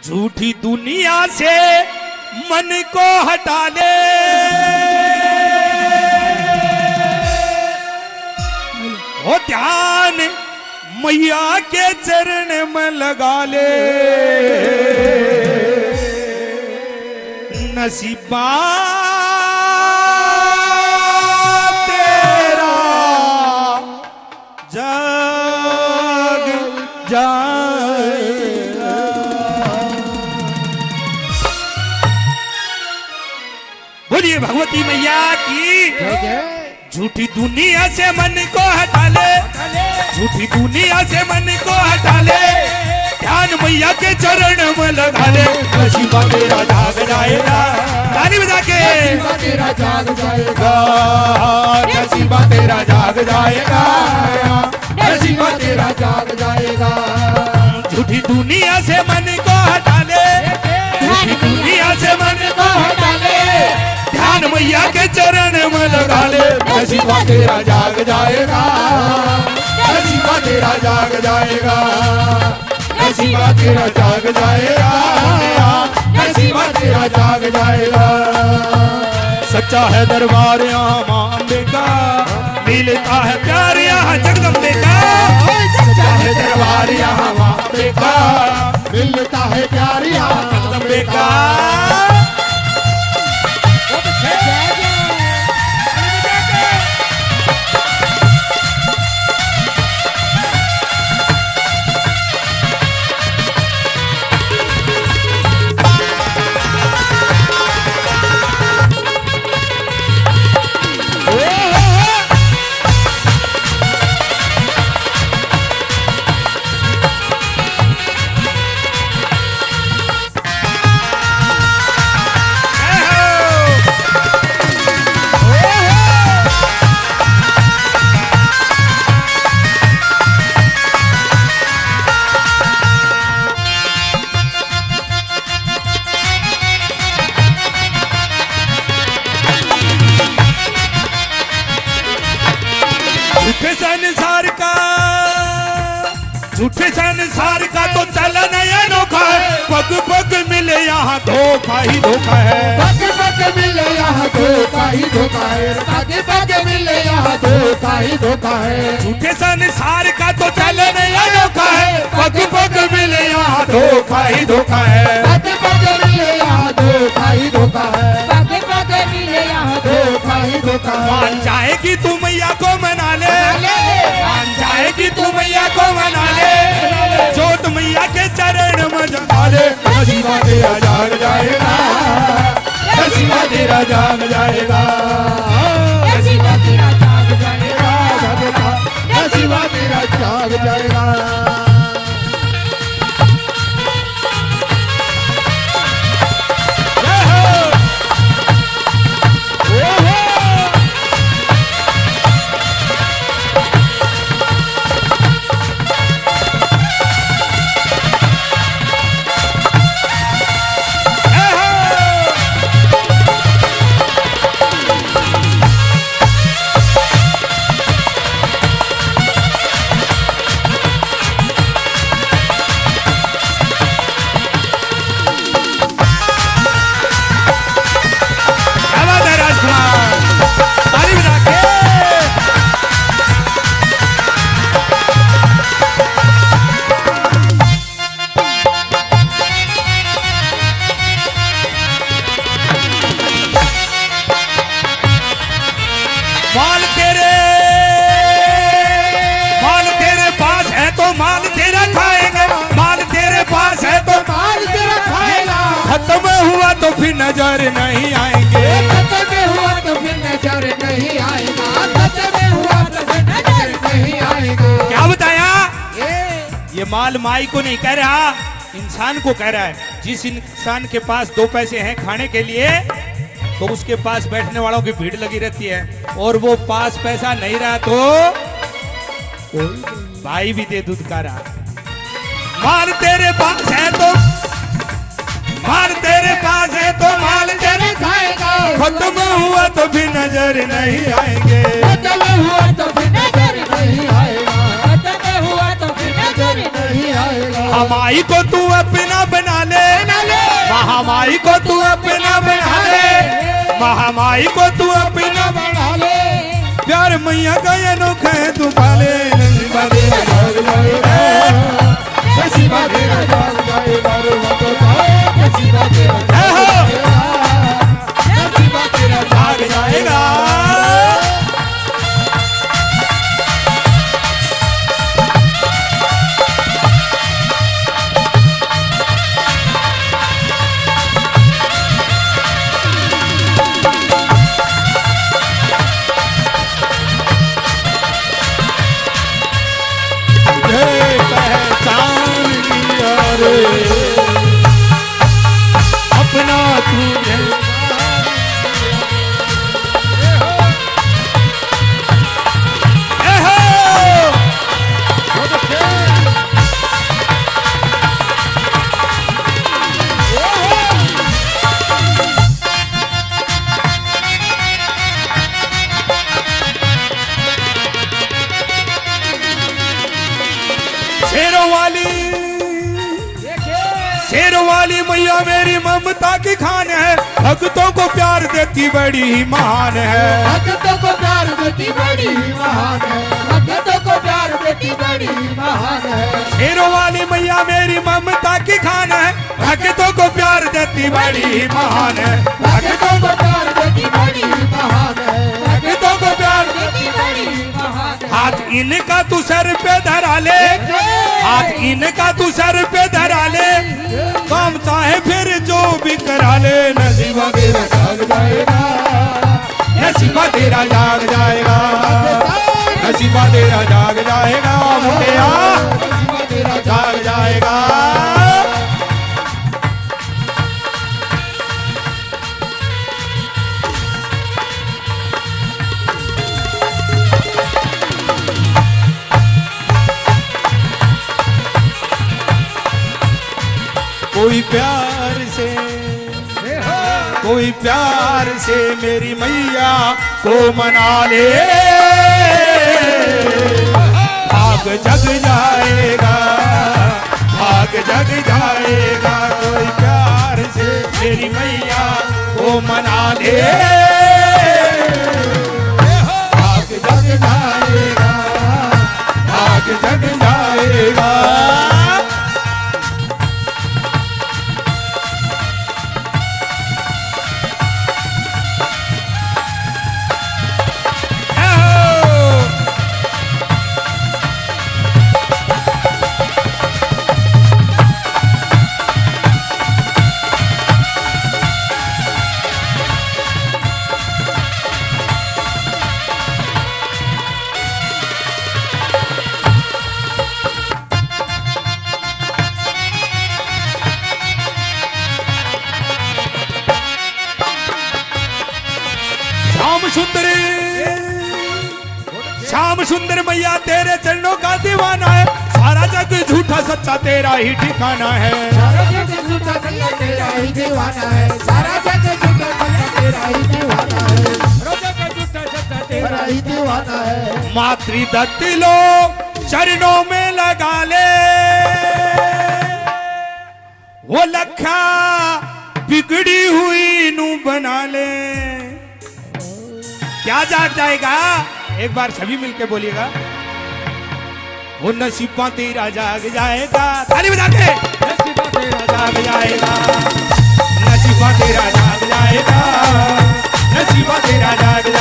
झूठी दुनिया से मन को हटा ले, हो ध्यान मैया के चरण में लगा ले। नसीबा तेरा जाग जाएगा। बोलिए भगवती मैया की। झूठी दुनिया से मन को हटा ले, झूठी दुनिया से मन को हटा ले, ध्यान मैया के चरण में लगा ले। नसीबा तेरा जाग जाएगा, ताली बजा के। नसीबा तेरा जाग जाएगा, नसीबा तेरा जाग जाएगा, नसीबा तेरा जाग जाएगा। झूठी दुनिया से मन को हटा ले, झूठी दुनिया से मन को हटा ले, ध्यान मैया के चरण में लगा ले। नसीबा तेरा जाग जाएगा, नसीबा तेरा जाग जाएगा, नसीबा तेरा जाग जाएगा, नसीबा तेरा जाग जाएगा। सच्चा है दरबार यहाँ मां अम्बे का, मिलता है प्यार यहाँ जगदम्बे का। सच्चा है दरबार यहाँ मां अम्बे का, मिलता है प्यार यहाँ जगदम्बे का। झूठे संसार का तो चलन अनोखा है, पग पग मिले यहाँ धोखा ही धोखा है। पग पग मिले यहाँ धोखा ही धोखा है, पग पग मिले यहाँ धोखा ही धोखा है। झूठे संसार का तो चलन अनोखा है, पग पग मिले यहाँ धोखा ही धोखा है, पग पग मिले यहाँ धोखा ही धोखा है, पग पग मिले यहाँ धोखा ही धोखा है। मान जाएगी तू मैया को मना ले, मान जाएगी तू मैया को मना ले, जोत मैया के चरण में जगा ले। नसीबा तेरा जाग जाएगा, नसीबा तेरा जाग जाएगा, नसीबा तेरा जाग जाएगा, नसीबा तेरा जाग जाएगा। तो फिर नजर नहीं आएंगे, खत्म हुआ तो फिर नजर नहीं आएगा, खत्म हुआ तो फिर नजर नहीं आएगा। क्या बताया? ये माल माई को नहीं कह रहा, इंसान को कह रहा है। जिस इंसान के पास दो पैसे हैं खाने के लिए, तो उसके पास बैठने वालों की भीड़ लगी रहती है, और वो पास पैसा नहीं रहा तो भाई भी दे दूध का रहा। माल तेरे पास है तो, माल तेरे पास है तो माल तेरे खाएगा, खत्म हुआ तो भी नजर नहीं आएंगे, खत्म हुआ तो भी नजर नहीं आएगा, खत्म हुआ तो भी नजर नहीं नहीं आएगा। महामाई को तू अपना बना ले, महामाई को तू अपना बना ले, महामाई को तू अपना बना ले। प्यार मैया का ये अनोखा तू पाले। नसीबा तेरा जाग जाएगा, नसीबा तेरा जाग जाएगा, नसीबा तेरा जाग जाएगा। अपना तुझे शेरों वाली मैया मेरी ममता की खान है, भक्तों को प्यार देती बड़ी ही महान है, भक्तों को प्यार देती बड़ी ही महान है, भक्तों को प्यार देती बड़ी ही महान है। शेरों वाली मैया मेरी ममता की खान है, भक्तों को प्यार देती बड़ी ही महान है, भक्तों को प्यार देती बड़ी ही महान है, भक्तों को प्यार देती बड़ी ही महान है। हाथ इनका तू सर पे धरा ले, हाथ इनका तू सर पे धरा ले, काम चाहे फिर जो भी करा ले। नसीबा तेरा जाग जाएगा, नसीबा तेरा जाग जाएगा, नसीबा तेरा जाग जाएगा, मुंडिया नसीबा तेरा जाग जाएगा। कोई प्यार से, कोई प्यार से मेरी मैया को मना ले, भाग जग जाएगा, भाग जग जाएगा। कोई प्यार से मेरी मैया को मना ले, भाग जग जाएगा, भाग जग जाएगा। श्याम सुंदर मैया तेरे चरणों का दीवाना है, सारा जग झूठा सच्चा तेरा ही ठिकाना है, सारा जग झूठा सच्चा तेरा ही दीवाना है, सारा जग झूठा सच्चा तेरा ही दीवाना है, सारा जग झूठा सच्चा तेरा ही दीवाना है। मातृदत्त लो चरणों में लगा ले, वो लखा बिगड़ी हुई नू बना ले। क्या जाग जाएगा? एक बार सभी मिलके बोलिएगा, वो नसीबा तेरा जाग जाएगा। ताली बजा के, नसीबा तेरा जाग जाएगा, नसीबा तेरा जाग जाएगा, नसीबा तेरा जाग